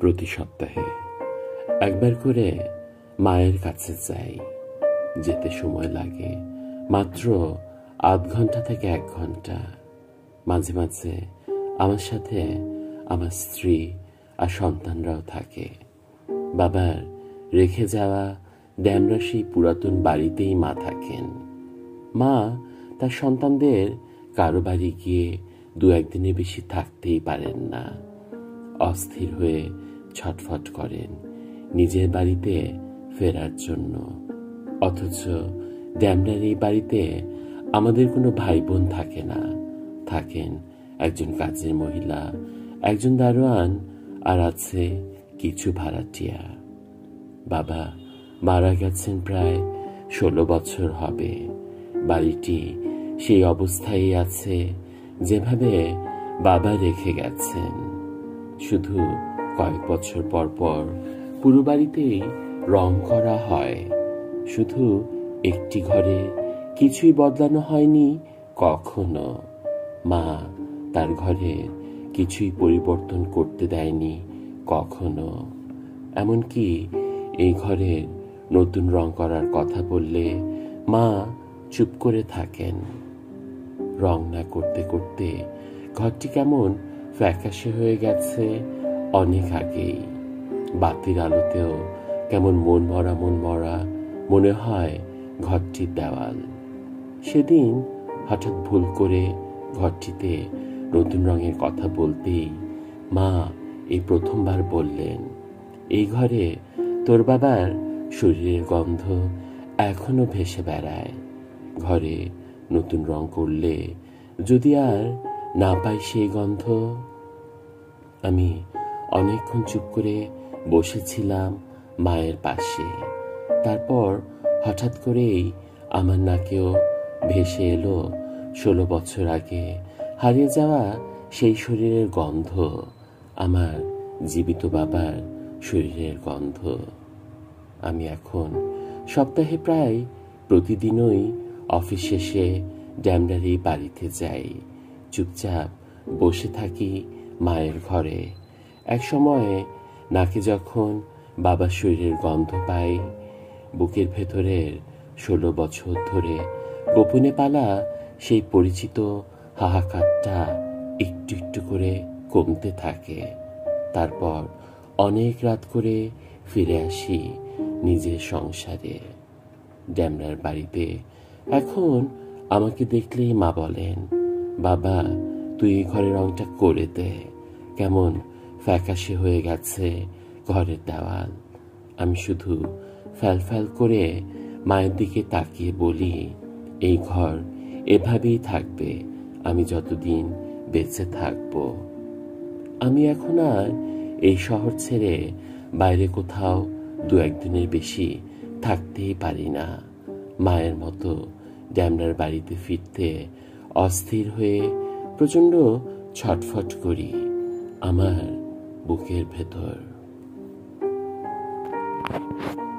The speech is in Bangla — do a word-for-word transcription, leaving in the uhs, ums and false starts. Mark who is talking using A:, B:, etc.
A: প্রতি সপ্তাহে একবার করে মায়ের কাছে যাই। যেতে সময় লাগে মাত্র আধ ঘন্টা থেকে এক ঘন্টা। মাঝে মাঝে আমার সাথে আমার স্ত্রী আর সন্তানরাও থাকে। বাবার রেখে যাওয়া ড্যামরা সেই পুরাতন বাড়িতেই মা থাকেন। মা তার সন্তানদের কারো বাড়ি গিয়ে দু একদিনের বেশি থাকতেই পারেন না। অস্থির হয়ে ছটফট করেন নিজের বাড়িতে ফেরার জন্য। অথচ ড্যামরার এই বাড়িতে আমাদের কোনো ভাই বোন থাকে না। থাকেন একজন কাজের মহিলা, একজন দারোয়ান, আর আছে কিছু ভাড়াটিয়া। বাবা মারা গেছেন প্রায় ষোলো বছর হবে। বাড়িটি সেই অবস্থায় আছে যেভাবে বাবা রেখে গেছেন। শুধু কয়েক বছর পর পর পুরো বাড়িতেই রং করা হয়। শুধু একটি ঘরে কিছুই বদলানো হয়নি কখনো। মা তার ঘরে কিছুই পরিবর্তন করতে দেয়নি কখনো। এমনকি এই ঘরে নতুন রং করার কথা বললে মা চুপ করে থাকেন। রং না করতে করতে ঘরটি কেমন ফ্যাকাশে হয়ে গেছে অনেক আগেই। বাতির আলোতেও কেমন মন মরা মন মরা মনে হয় ঘরটির দেওয়াল। সেদিন হঠাৎ ভুল করে ঘরটিতে নতুন রঙের কথা বলতেই মা এই প্রথমবার বললেন, এই ঘরে তোর বাবার শরীরের গন্ধ এখনো ভেসে বেড়ায়। ঘরে নতুন রং করলে যদি আর না পাই সেই গন্ধ। আমি অনেকক্ষণ চুপ করে বসেছিলাম মায়ের পাশে। তারপর হঠাৎ করেই আমার নাকেও ভেসে এলো ষোলো বছর আগে হারিয়ে যাওয়া সেই শরীরের গন্ধ, আমার জীবিত বাবার শরীরের গন্ধ। আমি এখন সপ্তাহে প্রায় প্রতিদিনই অফিস শেষে ড্যামরার এই বাড়িতে যাই। চুপচাপ বসে থাকি মায়ের ঘরে। এক সময়ে নাকে যখন বাবার শরীরের গন্ধ পাই, বুকের ভেতরের ষোলো বছর ধরে গোপনে পালা সেই পরিচিত হাহাকারটা একটু একটু করে কমতে থাকে। তারপর অনেক রাত করে ফিরে আসি নিজের সংসারে। ড্যামরার বাড়িতে এখন আমাকে দেখলেই মা বলেন, বাবা তুই এই ঘরের রংটা করে দে, কেমন ফ্যাকাশে হয়ে গেছে ঘরের দেওয়াল। আমি শুধু ফ্যাল ফ্যাল করে মায়ের দিকে তাকিয়ে বলি, এই ঘর এভাবেই থাকবে আমি যতদিন বেঁচে থাকব। আমি এখন আর এই শহর ছেড়ে বাইরে কোথাও দু একদিনের বেশি থাকতেই পারি না। মায়ের মতো ড্যামরার বাড়িতে ফিরতে অস্থির হয়ে প্রচণ্ড ছটফট করি আমার বুকের ভেতর।